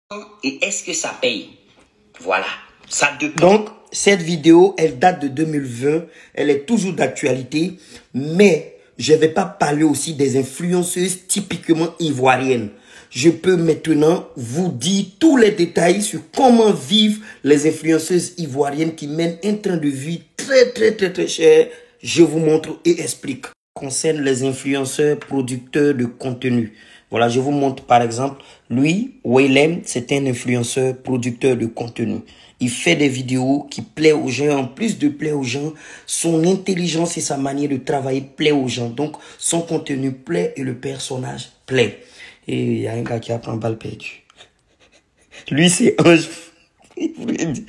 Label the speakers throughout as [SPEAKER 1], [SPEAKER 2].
[SPEAKER 1] Et est-ce que ça paye? Voilà. Ça dépend.
[SPEAKER 2] Donc, cette vidéo, elle date de 2020. Elle est toujours d'actualité. Mais je ne vais pas parler aussi des influenceuses typiquement ivoiriennes. Je peux maintenant vous dire tous les détails sur comment vivent les influenceuses ivoiriennes qui mènent un train de vie très cher. Je vous montre et explique. Concerne les influenceurs producteurs de contenu. Voilà, je vous montre par exemple, lui, Waylem, c'est un influenceur producteur de contenu. Il fait des vidéos qui plaisent aux gens. En plus de plaire aux gens, son intelligence et sa manière de travailler plaît aux gens. Donc, son contenu plaît et le personnage plaît. Et il y a un gars qui apprend balle perdue. Lui, c'est Ange Freddy.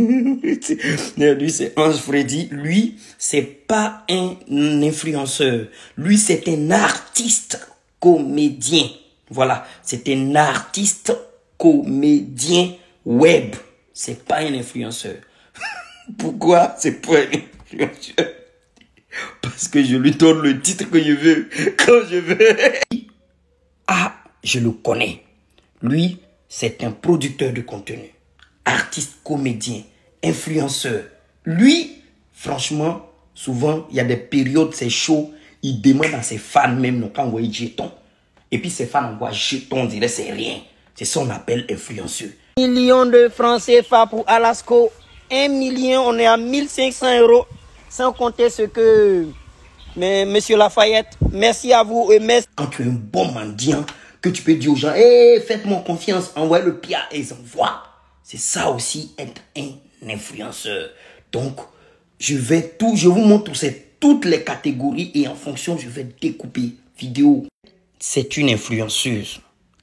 [SPEAKER 2] Lui, c'est Ange Freddy. Lui, c'est pas un influenceur. Lui, c'est un artiste comédien. Voilà, c'est un artiste comédien web. C'est pas un influenceur. Pourquoi c'est pas un influenceur? Parce que je lui donne le titre que je veux, quand je veux. Ah, je le connais. Lui, c'est un producteur de contenu, artiste, comédien, influenceur. Lui, franchement, souvent, il y a des périodes, c'est chaud. Il demande à ses fans même, donc envoyer jetons. Et puis ses fans envoient jetons, on dirait c'est rien. C'est ça qu'on appelle influenceur.
[SPEAKER 3] 1 million de francs CFA pour Alasco. 1 million, on est à 1500 €. Sans compter ce que... Mais Monsieur Lafayette, merci à vous et merci.
[SPEAKER 2] Quand tu es un bon mendiant, que tu peux dire aux gens, hey, faites-moi confiance, envoyez le pia et ils envoient. C'est ça aussi être un influenceur. Donc, je vous montre toutes les catégories et en fonction, je vais découper vidéo. C'est une influenceuse.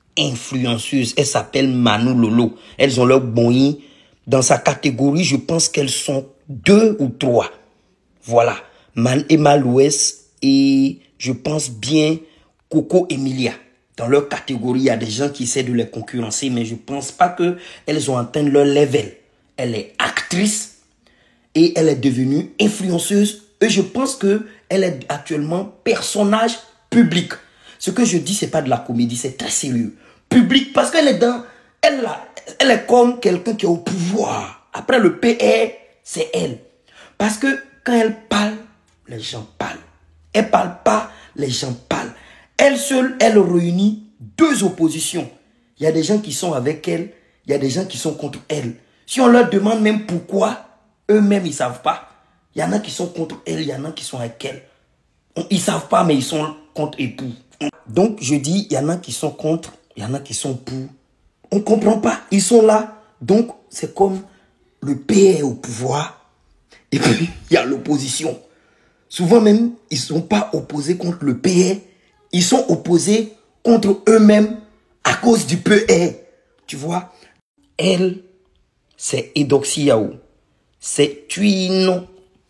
[SPEAKER 2] Elle s'appelle Manu Lolo. Elles ont leur boni. Dans sa catégorie, je pense qu'elles sont 2 ou 3. Voilà. Emma Louès et je pense bien Coco Emilia. Dans leur catégorie, il y a des gens qui essaient de les concurrencer, mais je ne pense pas qu'elles ont atteint leur level. Elle est actrice et elle est devenue influenceuse. Et je pense qu'elle est actuellement personnage public. Ce que je dis, ce n'est pas de la comédie, c'est très sérieux. Public, parce qu'elle est dans... Elle est comme quelqu'un qui est au pouvoir. Après le PR, c'est elle. Parce que quand elle parle, les gens parlent. Elle ne parle pas, les gens parlent. Elle seule, elle réunit 2 oppositions. Il y a des gens qui sont avec elle, il y a des gens qui sont contre elle. Si on leur demande même pourquoi, eux-mêmes, ils ne savent pas. Il y en a qui sont contre elle, il y en a qui sont avec elle. Ils ne savent pas, mais ils sont contre et pour. Donc, je dis, il y en a qui sont contre, il y en a qui sont pour. On ne comprend pas, ils sont là. Donc, c'est comme le PR au pouvoir. Et puis, il y a l'opposition. Souvent même, ils ne sont pas opposés contre le PR. Ils sont opposés contre eux-mêmes à cause du PR. Tu vois? Elle, c'est Edoxy Yao. C'est une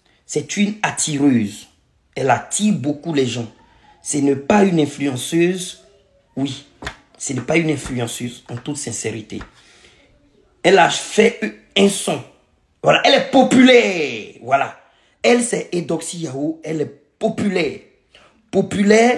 [SPEAKER 2] attireuse. Elle attire beaucoup les gens. Ce n'est pas une influenceuse. Oui, ce n'est pas une influenceuse, en toute sincérité. Elle a fait un son. Voilà, elle est populaire. Voilà. Elle, c'est Edoxy Yao. Elle est populaire. Populaire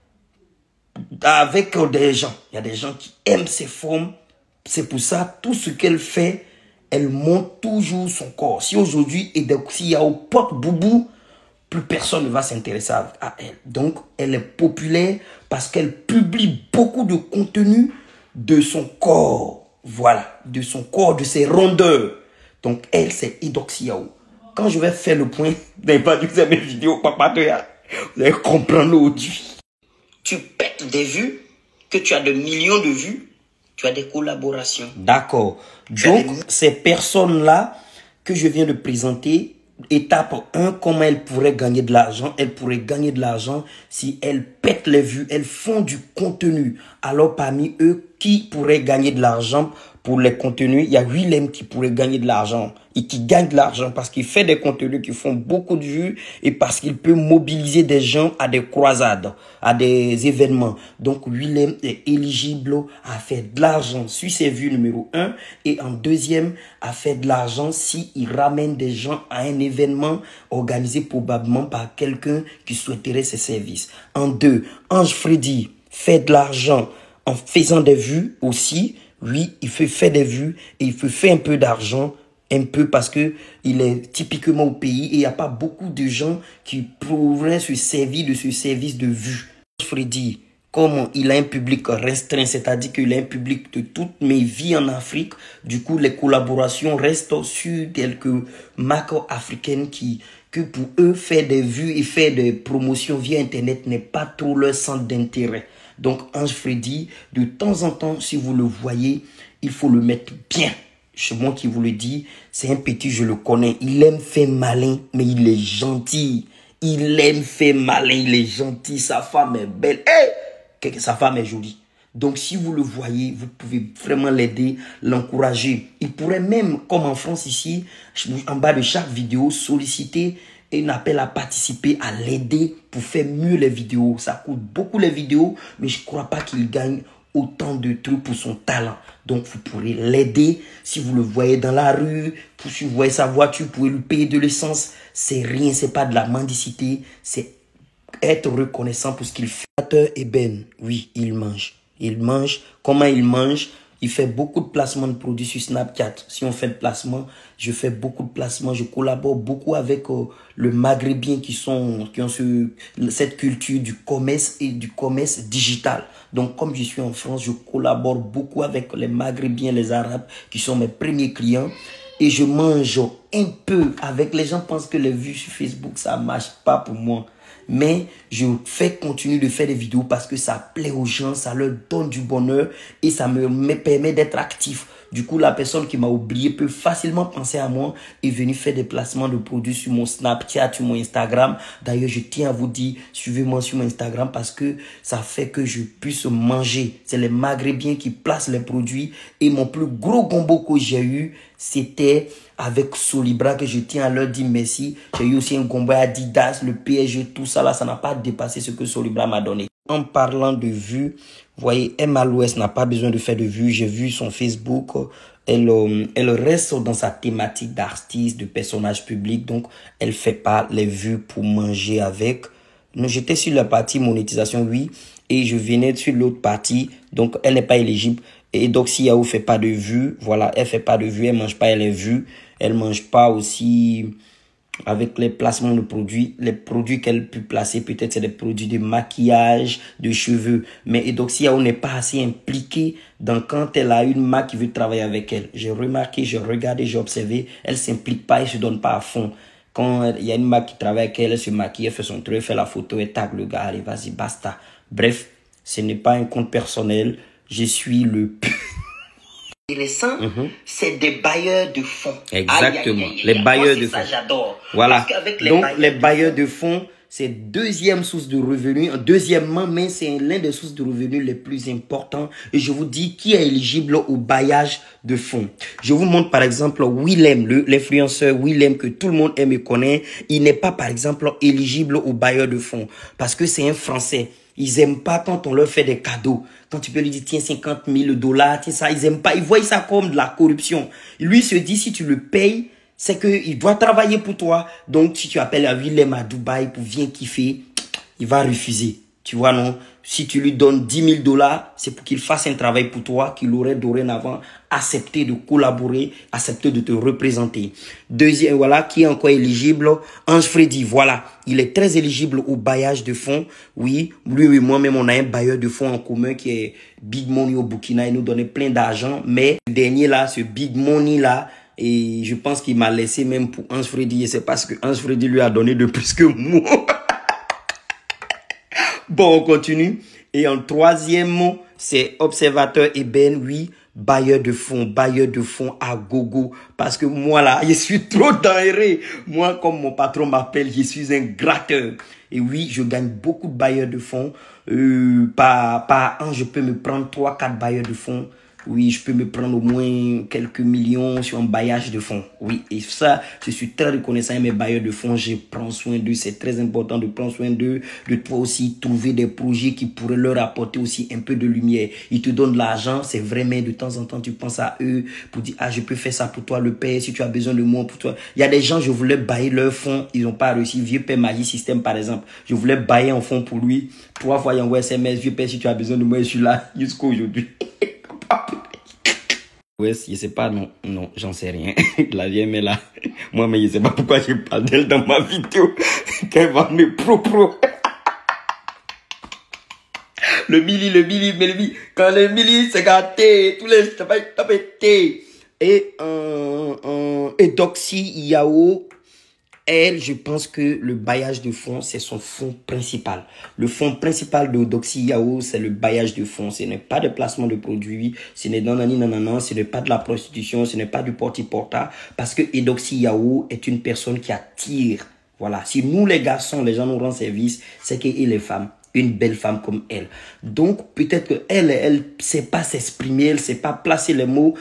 [SPEAKER 2] avec des gens. Il y a des gens qui aiment ses formes. C'est pour ça, tout ce qu'elle fait, elle montre toujours son corps. Si aujourd'hui, Edoxy Yao porte boubou, plus personne ne va s'intéresser à elle. Donc, elle est populaire parce qu'elle publie beaucoup de contenu de son corps. Voilà, de son corps, de ses rondeurs. Donc, elle, c'est Edoxy Yao. Quand je vais faire le point, vous n'avez pas dû faire mes vidéos, papa, vous allez comprendre aujourd'hui.
[SPEAKER 1] Tu pètes des vues, que tu as de millions de vues, tu as des collaborations.
[SPEAKER 2] D'accord. Donc, ces personnes-là que je viens de présenter, étape 1, comment elles pourraient gagner de l'argent. Elles pourraient gagner de l'argent si elles pètent les vues, elles font du contenu. Alors, parmi eux, qui pourrait gagner de l'argent pour les contenus? Il y a Willem qui pourrait gagner de l'argent et qui gagne de l'argent parce qu'il fait des contenus qui font beaucoup de vues et parce qu'il peut mobiliser des gens à des croisades, à des événements. Donc, Willem est éligible à faire de l'argent sur ses vues numéro 1 et en deuxième, à faire de l'argent s'il ramène des gens à un événement organisé probablement par quelqu'un qui souhaiterait ses services. En 2, Ange Freddy fait de l'argent en faisant des vues aussi. Oui, il fait faire des vues et il fait faire un peu d'argent, un peu parce que il est typiquement au pays et il n'y a pas beaucoup de gens qui pourraient se servir de ce service de vue. Freddy, comme il a un public restreint, c'est-à-dire qu'il a un public de toutes mes vies en Afrique, du coup les collaborations restent sur quelques marques africaines que pour eux faire des vues et faire des promotions via internet n'est pas trop leur centre d'intérêt. Donc Ange Freddy, de temps en temps, si vous le voyez, il faut le mettre bien. C'est moi qui vous le dis, c'est un petit, je le connais. Il aime faire malin, mais il est gentil. Il aime faire malin, il est gentil. Sa femme est belle. Hey! Sa femme est jolie. Donc, si vous le voyez, vous pouvez vraiment l'aider, l'encourager. Il pourrait même, comme en France ici, en bas de chaque vidéo, solliciter un appel à participer, à l'aider pour faire mieux les vidéos. Ça coûte beaucoup les vidéos, mais je ne crois pas qu'il gagne autant de trucs pour son talent. Donc, vous pourrez l'aider. Si vous le voyez dans la rue, si vous voyez sa voiture, vous pouvez lui payer de l'essence. C'est rien, c'est pas de la mendicité. C'est être reconnaissant pour ce qu'il fait. Eben, oui, il mange. Il mange. Comment il mange? Il fait beaucoup de placements de produits sur Snapchat. Si on fait le placement, je fais beaucoup de placements. Je collabore beaucoup avec le Maghrébien qui ont cette culture du commerce et du commerce digital. Donc, comme je suis en France, je collabore beaucoup avec les Maghrébiens, les Arabes, qui sont mes premiers clients. Et je mange un peu avec les gens pensent que les vues sur Facebook, ça ne marche pas pour moi. Mais je fais continuer de faire des vidéos parce que ça plaît aux gens, ça leur donne du bonheur et ça me permet d'être actif. Du coup, la personne qui m'a oublié peut facilement penser à moi et venir faire des placements de produits sur mon Snapchat, sur mon Instagram. D'ailleurs, je tiens à vous dire, suivez-moi sur mon Instagram parce que ça fait que je puisse manger. C'est les Maghrébiens qui placent les produits. Et mon plus gros combo que j'ai eu, c'était avec Solibra que je tiens à leur dire merci. J'ai eu aussi un combo Adidas, le PSG, tout ça là, ça n'a pas dépassé ce que Solibra m'a donné. En parlant de vues, vous voyez, Emma Louest n'a pas besoin de faire de vues. J'ai vu son Facebook. Elle reste dans sa thématique d'artiste, de personnage public. Donc, elle fait pas les vues pour manger avec. J'étais sur la partie monétisation, oui. Et je venais sur l'autre partie. Donc, elle n'est pas éligible. Et donc, si Yahoo fait pas de vues, voilà, elle fait pas de vues. Elle mange pas, elle est vue. Elle mange pas aussi avec les placements de produits. Les produits qu'elle peut placer, peut-être c'est des produits de maquillage, de cheveux. Mais et donc, si Yahoo n'est pas assez impliquée dans quand elle a une marque qui veut travailler avec elle. J'ai remarqué, j'ai regardé, j'ai observé, elle s'implique pas, elle se donne pas à fond. Quand il y a une marque qui travaille avec elle, elle se maquille, elle fait son truc, elle fait la photo, elle tag le gars, allez, vas-y, basta. Bref, ce n'est pas un compte personnel. Je suis le
[SPEAKER 1] intéressant, c'est des bailleurs de fonds.
[SPEAKER 2] Exactement, les bailleurs de fonds.
[SPEAKER 1] Ça, j'adore.
[SPEAKER 2] Voilà. Donc, les bailleurs de fonds, c'est deuxième source de revenus. Deuxièmement, mais c'est l'un des sources de revenus les plus importants. Et je vous dis qui est éligible au baillage de fonds. Je vous montre par exemple Willem, l'influenceur Willem que tout le monde aime et connaît. Il n'est pas par exemple éligible au bailleur de fonds parce que c'est un Français. Ils aiment pas quand on leur fait des cadeaux. Quand tu peux lui dire, tiens, 50 000 $, tiens ça, ils aiment pas. Ils voient ça comme de la corruption. Lui se dit, si tu le payes, c'est qu'il doit travailler pour toi. Donc, si tu appelles à Willem à Dubaï pour venir kiffer, il va refuser. Tu vois, non? Si tu lui donnes 10 000 $, c'est pour qu'il fasse un travail pour toi, qu'il aurait dorénavant accepté de collaborer, accepté de te représenter. Deuxième, voilà, qui est encore éligible? Ange Freddy, voilà. Il est très éligible au baillage de fonds. Oui, lui et moi-même, on a un bailleur de fonds en commun qui est Big Money au Burkina. Il nous donnait plein d'argent. Mais le dernier là, ce Big Money là, et je pense qu'il m'a laissé même pour Ange Freddy. Et c'est parce que Ange Freddy lui a donné de plus que moi. Bon, on continue. Et en troisième mot, c'est observateur Eben, oui, bailleur de fonds à gogo. Parce que moi là, je suis trop dangereux. Moi, comme mon patron m'appelle, je suis un gratteur. Et oui, je gagne beaucoup de bailleurs de fonds. Par an, je peux me prendre 3-4 bailleurs de fonds. Oui, je peux me prendre au moins quelques millions sur un baillage de fonds. Oui, et ça, je suis très reconnaissant à mes bailleurs de fonds. Je prends soin d'eux. C'est très important de prendre soin d'eux. De toi aussi trouver des projets qui pourraient leur apporter aussi un peu de lumière. Ils te donnent de l'argent. C'est vraiment de temps en temps, tu penses à eux pour dire, ah, je peux faire ça pour toi, le père, si tu as besoin de moi pour toi. Il y a des gens, je voulais bailler leurs fonds. Ils n'ont pas réussi. Vieux père Magie Système, par exemple. Je voulais bailler un fonds pour lui. 3 fois, il envoie SMS. Vieux père, si tu as besoin de moi, je suis là jusqu'à aujourd'hui. Ouais, je sais pas, non, j'en sais rien. La vieille est là. Moi, mais je sais pas pourquoi je parle d'elle dans ma vidéo. Qu'elle va me pro. Le Mili. Quand le Mili s'est gâté, tous les t'as pété. Et Doxy Yao, elle, je pense que le bailliage de fonds, c'est son fonds principal. Le fonds principal de Doxy Yao, c'est le bailliage de fonds. Ce n'est pas de placement de produits, ce n'est ce n'est pas de la prostitution, ce n'est pas du porti-porta. Parce que Doxy Yao est une personne qui attire. Voilà. Si nous, les garçons, les gens nous rendent service, c'est qu'elle est les femmes. Une belle femme comme elle. Donc, peut-être qu'elle sait pas s'exprimer, elle sait pas placer les mots,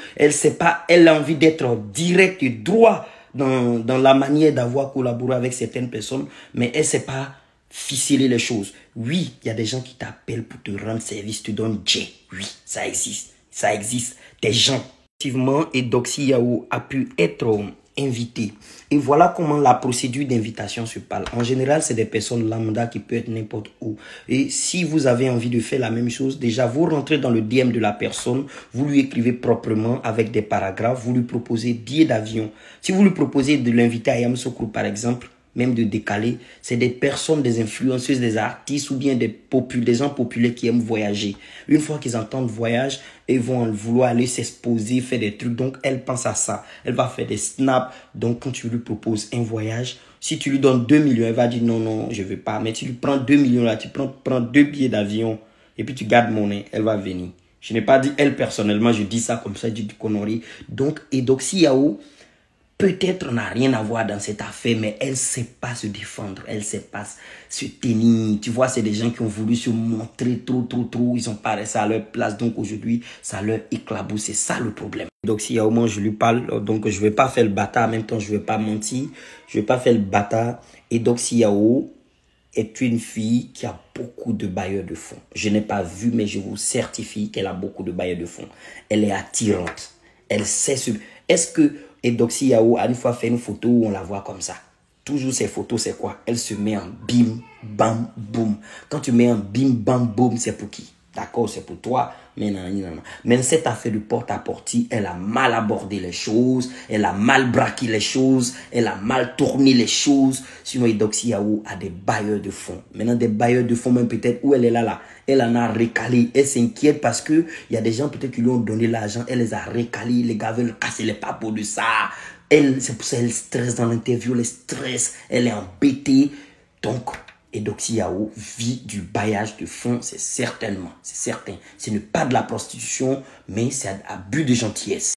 [SPEAKER 2] elle a envie d'être directe et droit dans la manière d'avoir collaboré avec certaines personnes, mais elle sait pas ficeler les choses. Oui, il y a des gens qui t'appellent pour te rendre service, te donnent jet. Oui, ça existe. Des gens. Effectivement, et Doxy Yao a pu être invité. Et voilà comment la procédure d'invitation se parle. En général, c'est des personnes lambda qui peuvent être n'importe où. Et si vous avez envie de faire la même chose, déjà, vous rentrez dans le DM de la personne, vous lui écrivez proprement avec des paragraphes, vous lui proposez billets d'avion. Si vous lui proposez de l'inviter à Yamoussoukro, par exemple, même de décaler, c'est des personnes, des influenceuses, des artistes ou bien des gens populaires qui aiment voyager. Une fois qu'ils entendent voyage, ils vont vouloir aller s'exposer, faire des trucs. Donc, elle pense à ça. Elle va faire des snaps. Donc, quand tu lui proposes un voyage, si tu lui donnes 2 millions, elle va dire non, je veux pas. Mais tu lui prends 2 millions là, tu prends 2 billets d'avion et puis tu gardes mon nez, elle va venir. Je n'ai pas dit elle personnellement, je dis ça comme ça, je dis du connerie. Donc, Doxy Yao, peut-être n'a rien à voir dans cette affaire, mais elle ne sait pas se défendre, elle ne sait pas se tenir. Tu vois, c'est des gens qui ont voulu se montrer trop. Ils ont pas resté à leur place, donc aujourd'hui, ça leur éclabousse. C'est ça le problème. Donc, si au moins je lui parle, donc je ne vais pas faire le bâtard, en même temps, je ne vais pas mentir. Je ne vais pas faire le bâtard. Et Doxy Yao est une fille qui a beaucoup de bailleurs de fonds. Je n'ai pas vu, mais je vous certifie qu'elle a beaucoup de bailleurs de fonds. Elle est attirante. Elle sait ce... Est-ce que Doxy Yao a une fois fait une photo où on la voit comme ça? Toujours ces photos, c'est quoi? Elle se met en bim, bam, boum. Quand tu mets en bim, bam, boum, c'est pour qui? D'accord, c'est pour toi. Mais non. Mais cette affaire de porte-à-porte, elle a mal abordé les choses. Elle a mal braqué les choses. Elle a mal tourné les choses. Sinon, Doxy Yao a des bailleurs de fonds. Maintenant, des bailleurs de fonds, même peut-être où elle est là. Elle en a recalé. Elle s'inquiète parce que il y a des gens peut-être qui lui ont donné l'argent. Elle les a recalés. Les gars veulent casser les papos de ça. C'est pour ça qu'elle stresse dans l'interview. Elle stresse. Elle est embêtée. Donc, Doxy Yao vit du baillage de fonds, c'est certain. Ce n'est pas de la prostitution, mais c'est un abus de gentillesse.